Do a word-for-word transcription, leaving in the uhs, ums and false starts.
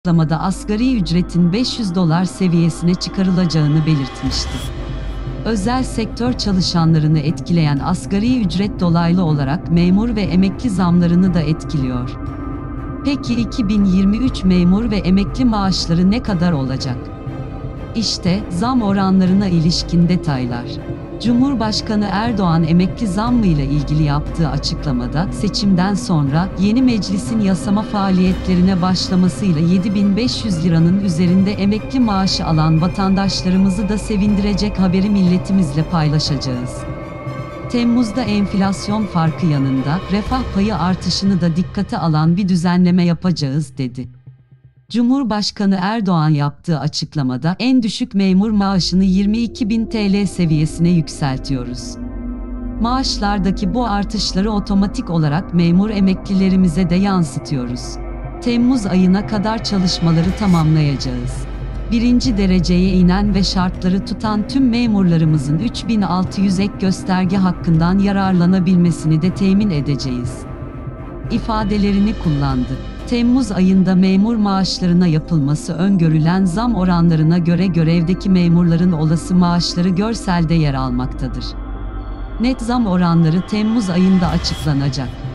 açıklamada asgari ücretin beş yüz dolar seviyesine çıkarılacağını belirtmişti. Özel sektör çalışanlarını etkileyen asgari ücret dolaylı olarak memur ve emekli zamlarını da etkiliyor. Peki iki bin yirmi üç memur ve emekli maaşları ne kadar olacak? İşte zam oranlarına ilişkin detaylar. Cumhurbaşkanı Erdoğan emekli zammıyla ilgili yaptığı açıklamada, seçimden sonra yeni meclisin yasama faaliyetlerine başlamasıyla yedi bin beş yüz liranın üzerinde emekli maaşı alan vatandaşlarımızı da sevindirecek haberi milletimizle paylaşacağız. Temmuz'da enflasyon farkı yanında refah payı artışını da dikkate alan bir düzenleme yapacağız dedi. Cumhurbaşkanı Erdoğan yaptığı açıklamada en düşük memur maaşını yirmi iki bin TL seviyesine yükseltiyoruz. Maaşlardaki bu artışları otomatik olarak memur emeklilerimize de yansıtıyoruz. Temmuz ayına kadar çalışmaları tamamlayacağız. Birinci dereceye inen ve şartları tutan tüm memurlarımızın üç bin altı yüz ek gösterge hakkından yararlanabilmesini de temin edeceğiz ifadelerini kullandı. Temmuz ayında memur maaşlarına yapılması öngörülen zam oranlarına göre görevdeki memurların olası maaşları görselde yer almaktadır. Net zam oranları Temmuz ayında açıklanacak.